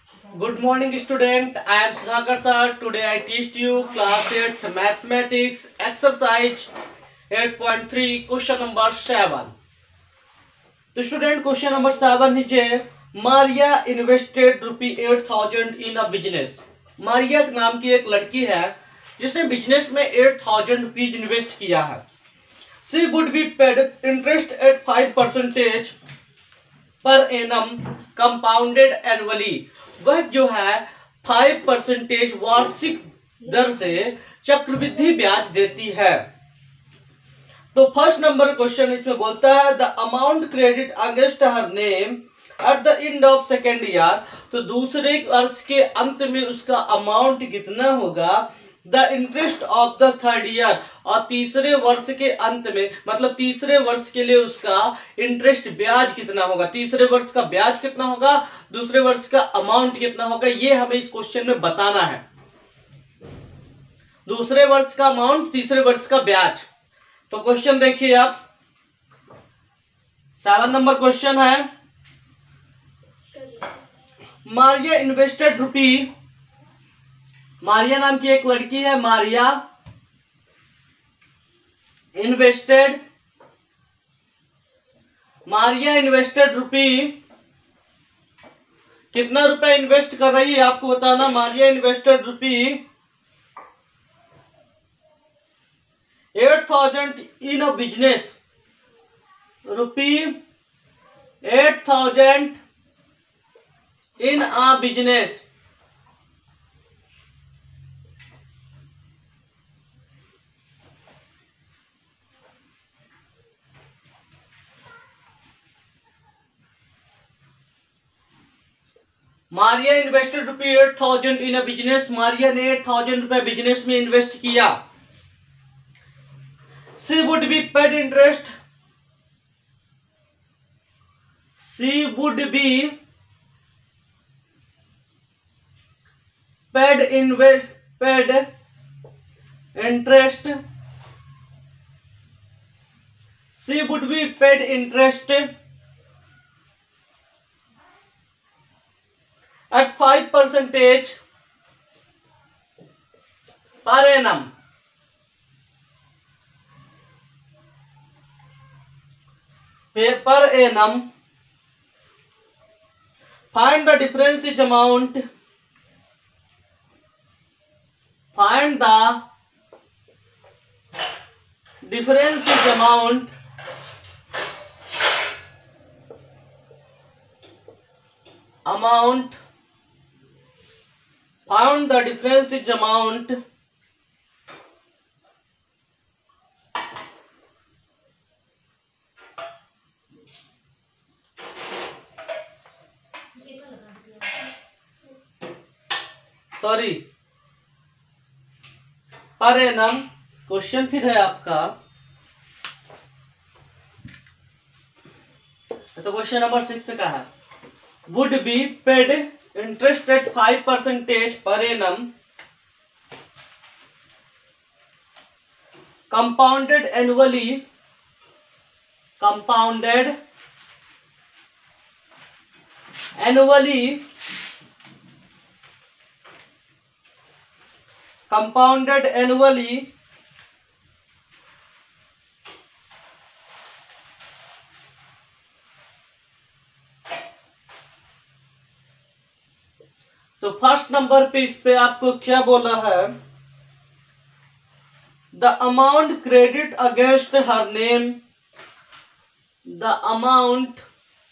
Good morning, student. I am Sudhakar sir. Today I teach you class 8 mathematics exercise 8.3 question number 7. तो student question number 7 नीचे Maria invested ₹8,000 in a business. Maria नाम की एक लड़की है जिसने business में ₹8,000 इन्वेस्ट किया है। She would be paid interest at 5% पर एनम कंपाउंडेड एनुअली। वह जो है 5% वार्षिक दर से चक्रवृद्धि ब्याज देती है। तो फर्स्ट नंबर क्वेश्चन इसमें बोलता है the amount credit against her name at the end of second year. तो दूसरे वर्ष के अंत में उसका अमाउंट कितना होगा। The interest of the third year, और तीसरे वर्ष के अंत में मतलब तीसरे वर्ष के लिए उसका इंटरेस्ट ब्याज कितना होगा। तीसरे वर्ष का ब्याज कितना होगा, दूसरे वर्ष का अमाउंट कितना होगा, ये हमें इस क्वेश्चन में बताना है। दूसरे वर्ष का अमाउंट, तीसरे वर्ष का ब्याज। तो क्वेश्चन देखिए आप, 7 नंबर क्वेश्चन है मारिया इन्वेस्टेड मारिया नाम की एक लड़की है, मारिया इन्वेस्टेड कितना रुपए इन्वेस्ट कर रही है आपको बताना। Maria invested ₹8,000 in a business. ₹8,000 in a business. Maria invested ₹8,000 in a business. Maria ने ₹8,000 बिजनेस में इन्वेस्ट किया। She would be paid interest. She would be paid interest. She would be paid interest at 5% per annum। Per annum। Find the difference is amount। Find the difference is amount Found the difference is amount sorry per annum. Question फिर है आपका, तो question number 6 का है would be paid interest at 5% पर annum compounded annually तो first number पे इस पे आपको क्या बोला है, the amount credit against her name. The amount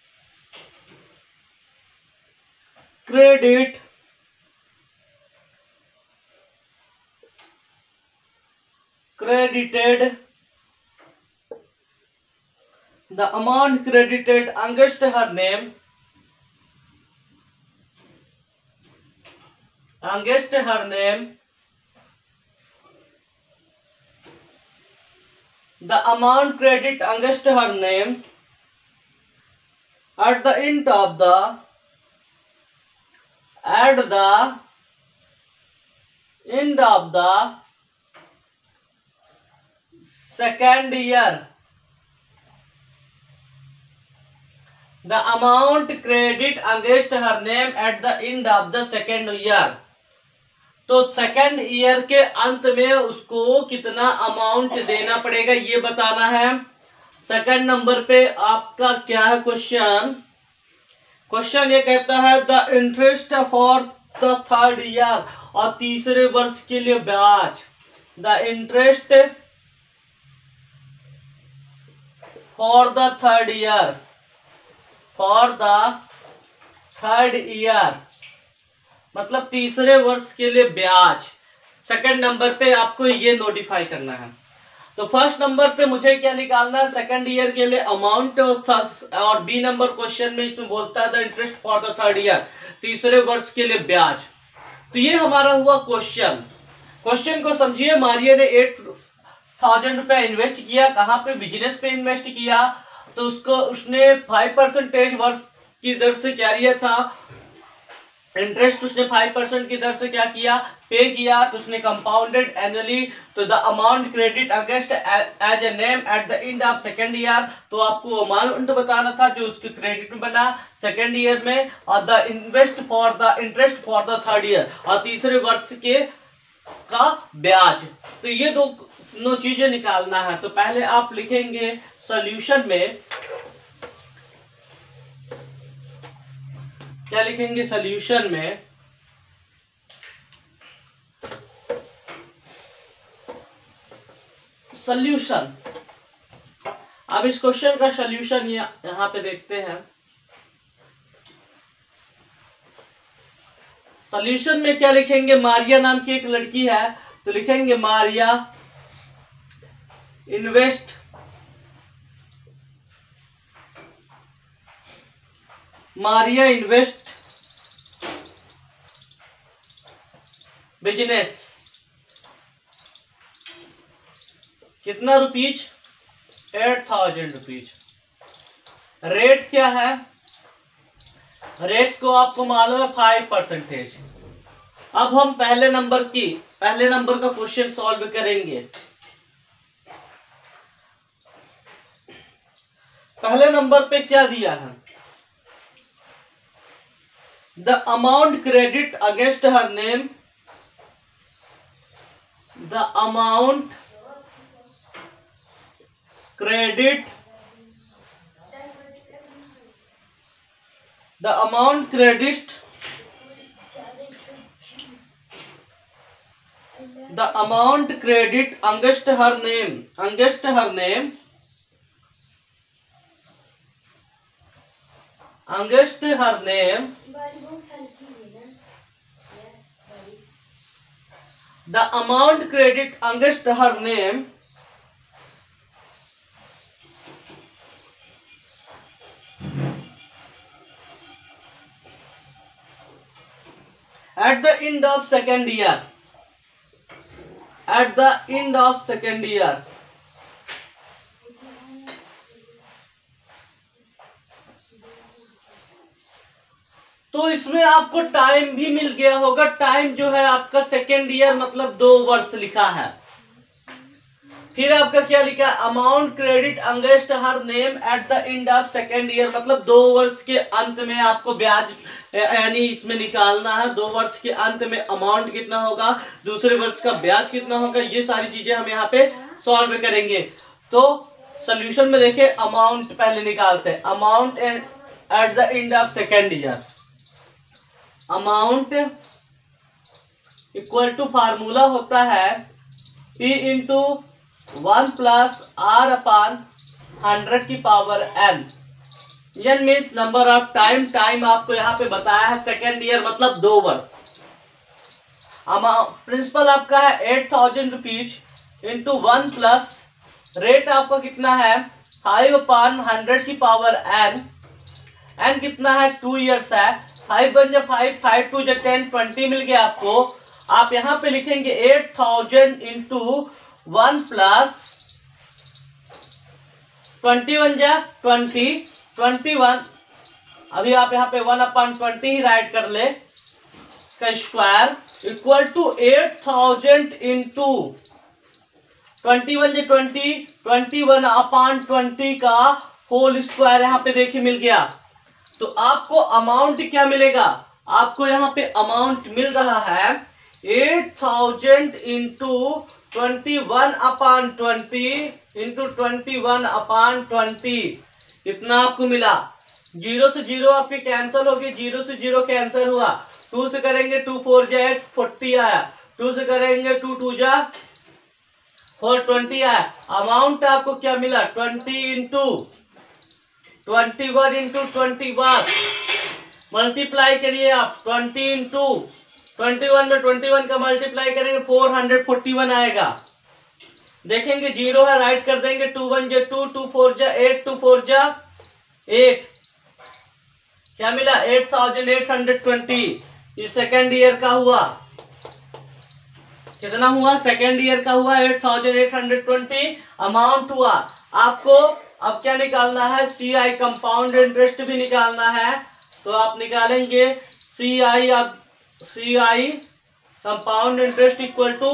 credited the amount credited against her name the amount credited against her name at the end of the second year the amount credit against her name at the end of the second year. तो second year के अंत में उसको कितना amount देना पड़ेगा ये बताना है। सेकेंड नंबर पे आपका क्या है क्वेश्चन, क्वेश्चन ये कहता है the interest for the third year, और तीसरे वर्ष के लिए ब्याज। The interest for the third year, for the third year मतलब तीसरे वर्ष के लिए ब्याज। सेकंड नंबर पे आपको ये नोटिफाई करना है। तो फर्स्ट नंबर पे मुझे क्या निकालना है, सेकंड ईयर के लिए अमाउंट, और बी नंबर क्वेश्चन में इसमें बोलता है the interest for the third year, तीसरे वर्ष के लिए ब्याज। तो ये हमारा हुआ क्वेश्चन। क्वेश्चन को समझिए, मारिया ने 8,000 रुपया इन्वेस्ट किया, कहाँ पे, बिजनेस पे इन्वेस्ट किया। तो उसने 5% वर्ष की दर से क्या लिया था, इंटरेस्ट उसने 5% की दर से क्या किया, पे किया। तो उसने कंपाउंडेड एनुअली। तो the amount credit against as a name at the end of second year, तो आपको अमाउंट बताना था जो उसके क्रेडिट में बना सेकेंड ईयर में, और the interest for the third year, और तीसरे वर्ष के का ब्याज। तो ये दोनों चीजें निकालना है। तो पहले आप लिखेंगे सॉल्यूशन में, क्या लिखेंगे सॉल्यूशन में, सॉल्यूशन। अब इस क्वेश्चन का सॉल्यूशन यहां पे देखते हैं। सॉल्यूशन में क्या लिखेंगे, मारिया नाम की एक लड़की है, तो लिखेंगे मारिया इन्वेस्ट बिजनेस। कितना रुपीज, 8,000 रुपीज। रेट क्या है, रेट को आपको मालूम है 5%। अब हम पहले नंबर का क्वेश्चन सॉल्व करेंगे। पहले नंबर पे क्या दिया है, the amount credit against her name, the amount credit against her name, the amount credit against her name at the end of second year, तो इसमें आपको टाइम भी मिल गया होगा। टाइम जो है आपका सेकेंड ईयर मतलब 2 वर्ष लिखा है। फिर आपका क्या लिखा है, amount credit against her name at the end of second year मतलब 2 वर्ष के अंत में आपको ब्याज यानी इसमें निकालना है। 2 वर्ष के अंत में अमाउंट कितना होगा, दूसरे वर्ष का ब्याज कितना होगा, ये सारी चीजें हम यहाँ पे सॉल्व करेंगे। तो सोल्यूशन में देखिए अमाउंट पहले निकालते हैं। Amount at the end of second year, amount equal to formula होता है P into 1 plus R upon 100 की power n। n means number of time. Time आपको यहाँ पे बताया है सेकेंड ईयर मतलब 2 वर्ष। प्रिंसिपल आपका है 8,000 रुपीज इंटू 1 प्लस रेट आपका कितना है 5 अपान 100 की पावर n। n कितना है 2 ईयर्स है। 5 बन जा 5, 5 2 जा 10, 20 मिल गया आपको। आप यहाँ पे लिखेंगे 8,000 इंटू 1 प्लस 21 जा 20, 21। अभी आप यहाँ पे 1 अपान 20 ही राइट कर ले का स्क्वायर इक्वल टू 8,000 इंटू 21 जा 20, 21 अपान 20 का होल स्क्वायर यहाँ पे देखिए मिल गया तो आपको अमाउंट क्या मिलेगा, आपको यहाँ पे अमाउंट मिल रहा है 8000 इंटू 21/20 इंटू 21/20। कितना आपको मिला, 0 से 0 आपके कैंसिल हो गए, 0 से 0 कैंसिल हुआ, 2 से करेंगे 2 4 जा 8 40 आया, 2 से करेंगे 2 2 जा 420 आया। अमाउंट आपको क्या मिला 20 इंटू 21 इंटू 21 मल्टीप्लाई करिए आप 20 इंटू 21 में 21 का मल्टीप्लाई करेंगे 441 आएगा। देखेंगे 0 है, राइट कर देंगे, 2 1 जा 2 2 4 जा 8 2 4 जा 8, क्या मिला 8820। ये सेकेंड ईयर का हुआ, कितना हुआ सेकेंड ईयर का हुआ 8820 अमाउंट हुआ। आपको अब क्या निकालना है, CI कंपाउंड इंटरेस्ट भी निकालना है, तो आप निकालेंगे CI, अब CI compound interest equal to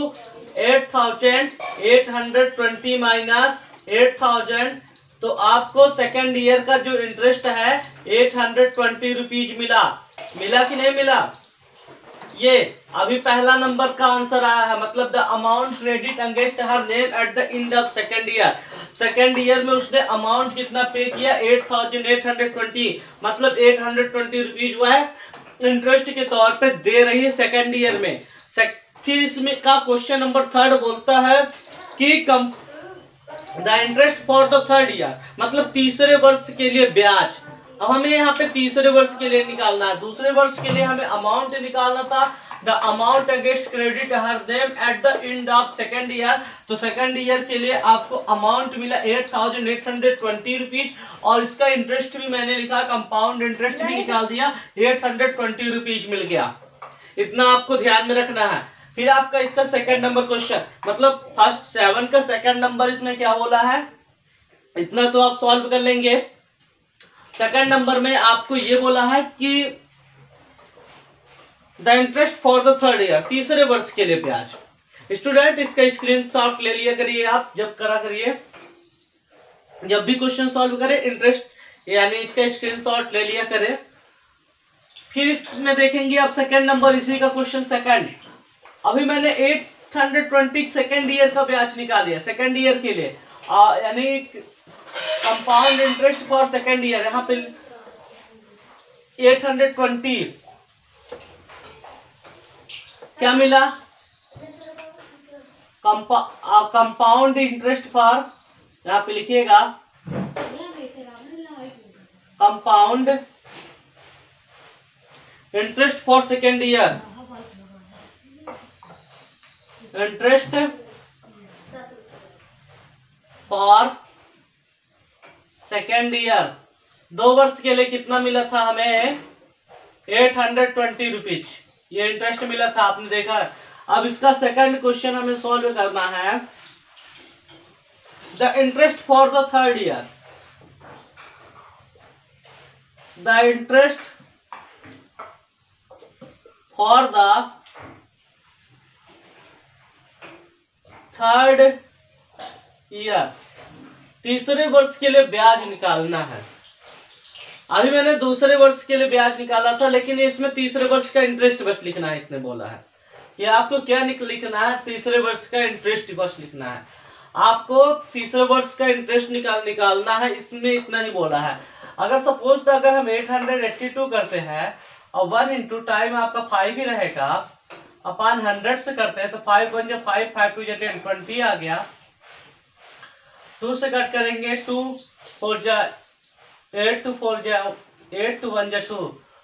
8820 minus 8000, तो आपको सेकेंड ईयर का जो इंटरेस्ट है 820 रुपीज मिला। मिला कि नहीं मिला, ये अभी पहला नंबर का आंसर आया है, मतलब the amount credit against her name at the end of second year. Second year में उसने अमाउंट कितना पे किया 8820, मतलब 820 रुपीज वो है इंटरेस्ट के तौर पे दे रही है सेकेंड ईयर में। फिर इसमें का क्वेश्चन नंबर 3 बोलता है कि the interest for the third year, मतलब तीसरे वर्ष के लिए ब्याज। अब हमें यहाँ पे तीसरे वर्ष के लिए निकालना है, दूसरे वर्ष के लिए हमें अमाउंट निकालना था, the amount against credit her them at the end of second year. तो सेकेंड ईयर के लिए आपको अमाउंट मिला 8820 रुपीज, और इसका इंटरेस्ट भी मैंने लिखा, कंपाउंड इंटरेस्ट भी निकाल दिया, 820 रुपीज मिल गया। इतना आपको ध्यान में रखना है। फिर आपका इसका सेकंड नंबर क्वेश्चन, मतलब फर्स्ट 7 का सेकंड नंबर इसमें क्या बोला है, इतना तो आप सॉल्व कर लेंगे। सेकंड नंबर में आपको ये बोला है कि the interest for the third year, तीसरे वर्ष के लिए ब्याज। स्टूडेंट इसका स्क्रीनशॉट ले लिया करिए, आप जब करा करिए, जब भी क्वेश्चन सॉल्व करें इंटरेस्ट यानी इसका स्क्रीनशॉट ले लिया करें। फिर इसमें देखेंगे आप सेकंड नंबर, इसी का क्वेश्चन सेकंड। अभी मैंने 820 सेकेंड ईयर का ब्याज निकाल दिया सेकेंड ईयर के लिए, यानी compound interest for second year, यहाँ पे 820 क्या मिला, कंपाउंड इंटरेस्ट फॉर, यहाँ पे लिखिएगा compound interest for second year, interest for second year, 2 वर्ष के लिए कितना मिला था हमें 820 रुपीज, ये इंटरेस्ट मिला था, आपने देखा। अब इसका सेकंड क्वेश्चन हमें सॉल्व करना है, the interest for the third year, the interest for the third year, तीसरे वर्ष के लिए ब्याज निकालना है। अभी मैंने दूसरे वर्ष के लिए ब्याज निकाला था, लेकिन इसमें तीसरे वर्ष का इंटरेस्ट बस लिखना है। इसने बोला है कि आपको क्या लिखना है, तीसरे वर्ष का इंटरेस्ट बस लिखना है। आपको तीसरे वर्ष का इंटरेस्ट निकालना है, इसमें इतना ही बोला है। अगर सपोज तो अगर हम 882 करते हैं और 1 इंटू टाइम आपका 5 ही रहेगा, अपन 100 से करते हैं तो 5 1 जा 5 5 2 जा 10 20 आ गया। 2 से कट करेंगे 2 4 जा 8 2 4 जा 8 2 1 जा 2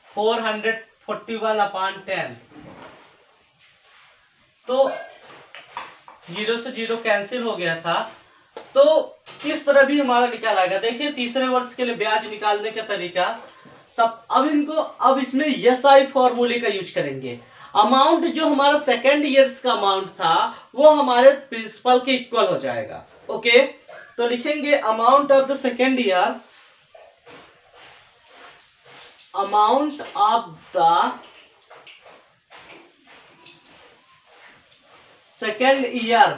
441/10। तो 0 से 0 कैंसिल हो गया था। तो इस तरह भी हमारा निकाल आएगा। देखिए तीसरे वर्ष के लिए ब्याज निकालने का तरीका सब। अब इसमें SI फॉर्मूले का यूज करेंगे। अमाउंट जो हमारा सेकेंड ईयर्स का अमाउंट था वो हमारे प्रिंसिपल के इक्वल हो जाएगा। ओके, तो लिखेंगे amount of the second year, amount of the second year,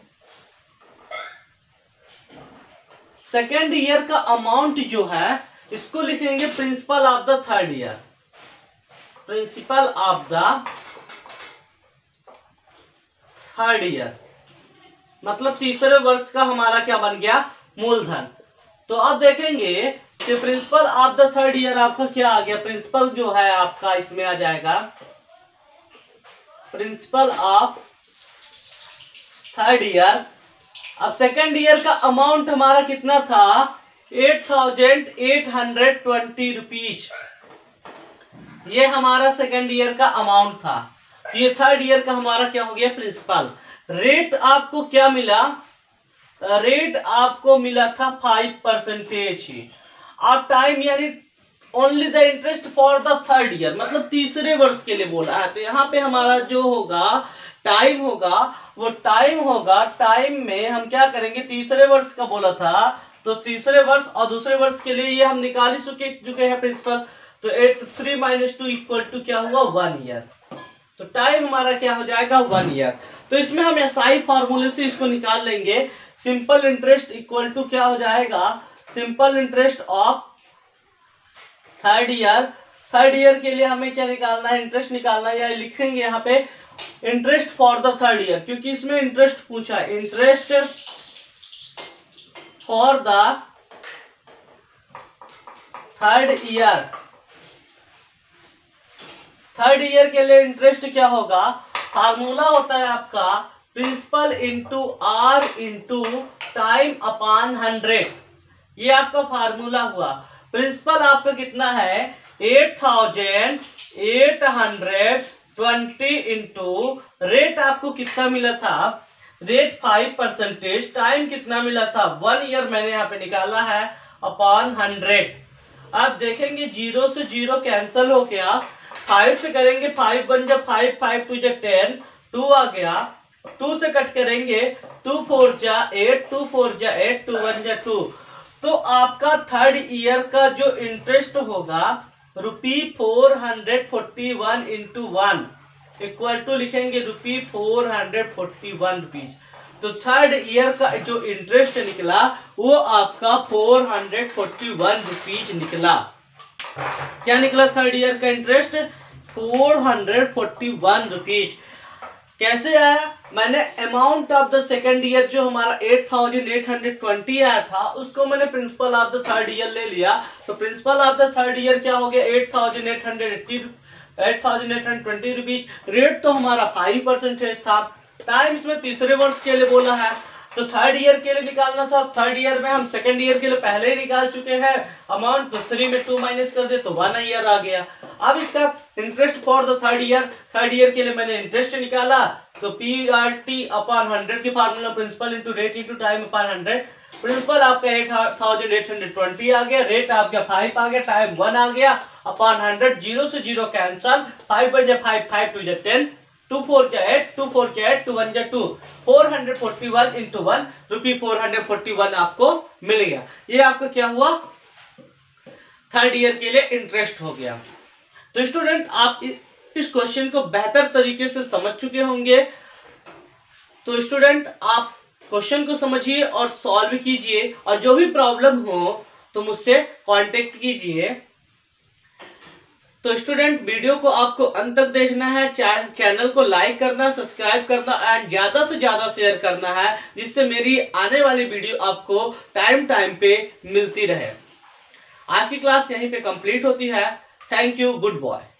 second year का अमाउंट जो है इसको लिखेंगे principal of the third year, principal of the third year, मतलब तीसरे वर्ष का हमारा क्या बन गया, मूलधन। तो अब देखेंगे कि principal of the third year आपका क्या आ गया, प्रिंसिपल जो है आपका इसमें आ जाएगा प्रिंसिपल ऑफ थर्ड ईयर। अब सेकेंड ईयर का अमाउंट हमारा कितना था, 8,820 रुपीज, ये हमारा सेकेंड ईयर का अमाउंट था। तो ये थर्ड ईयर का हमारा क्या हो गया, प्रिंसिपल। रेट आपको क्या मिला, रेट आपको मिला था 5% ही। अब टाइम यानी only the interest for the third year, मतलब तीसरे वर्ष के लिए बोला है। तो यहाँ पे हमारा जो होगा टाइम होगा, वो टाइम होगा, टाइम में हम क्या करेंगे, तीसरे वर्ष का बोला था, तो तीसरे वर्ष और दूसरे वर्ष के लिए ये हम निकाल ही चुके हैं प्रिंसिपल। तो 3 - 2 इक्वल टू क्या हुआ, 1 ईयर। तो टाइम हमारा क्या हो जाएगा, 1 ईयर। तो इसमें हम एसआई फॉर्मूले से इसको निकाल लेंगे। सिंपल इंटरेस्ट इक्वल टू क्या हो जाएगा, simple interest of third year. Third year के लिए हमें क्या निकालना है, इंटरेस्ट निकालना है, या लिखेंगे यहाँ पे interest for the third year, क्योंकि इसमें इंटरेस्ट पूछा है। Interest for the third year, third year के लिए इंटरेस्ट क्या होगा, फार्मूला होता है आपका principal into R into time upon 100। ये आपका फार्मूला हुआ। प्रिंसिपल आपका कितना है, 8,820 इंटू रेट आपको कितना मिला था, रेट 5%, टाइम कितना मिला था, 1 ईयर मैंने यहाँ पे निकाला है, अपॉन 100। अब देखेंगे 0 से 0 कैंसिल हो गया, 5 से करेंगे 5 बन जा 5, 5 2 जा 10, 2 आ गया, 2 से कट करेंगे 2 4 जा 8, 2 4 जा 8, 2 1 जा 2। तो आपका थर्ड ईयर का जो इंटरेस्ट होगा ₹441 इंटू 1 इक्वल टू लिखेंगे ₹441 रुपीज। तो थर्ड ईयर का जो इंटरेस्ट निकला वो आपका 441 रुपीज निकला। क्या निकला थर्ड ईयर का इंटरेस्ट, 441 रुपीज। कैसे आया, मैंने amount of the second year जो हमारा 8,820 आया था, उसको मैंने principal of the third year ले लिया। तो principal of the third year क्या हो गया, 8,820 रुपीज। रेट तो हमारा 5% था। टाइम इसमें तीसरे वर्ष के लिए बोला है, तो थर्ड ईयर के लिए निकालना था। थर्ड ईयर में हम सेकंड ईयर के लिए पहले ही निकाल चुके हैं अमाउंट, तो 3 में 2 माइनस कर दे तो 1 ईयर आ गया। अब इसका interest for the third year के लिए मैंने इंटरेस्ट निकाला, तो PRT अपॉन 100 की formula principal into rate into time upon 100। Principal आपका 8,820 आ गया, रेट आपका 5 आ गया, टाइम 1 आ गया, अपॉन 100, 0 से 0 कैंसल, 5 बन जा 5, 5 2 जा 10, 2 4 जा 8, 2 4 जा 8, 2 1 जा 2, 441 इंटू 1 ₹441 आपको मिल गया। ये आपका क्या हुआ, थर्ड ईयर के लिए इंटरेस्ट हो गया। तो स्टूडेंट आप इस क्वेश्चन को बेहतर तरीके से समझ चुके होंगे। तो स्टूडेंट आप क्वेश्चन को समझिए और सॉल्व कीजिए, और जो भी प्रॉब्लम हो तो मुझसे कांटेक्ट कीजिए। तो स्टूडेंट वीडियो को आपको अंत तक देखना है, चैनल को लाइक करना, सब्सक्राइब करना एंड ज्यादा से ज्यादा शेयर करना है, जिससे मेरी आने वाली वीडियो आपको टाइम पे मिलती रहे। आज की क्लास यहीं पे कंप्लीट होती है। Thank you, good boy.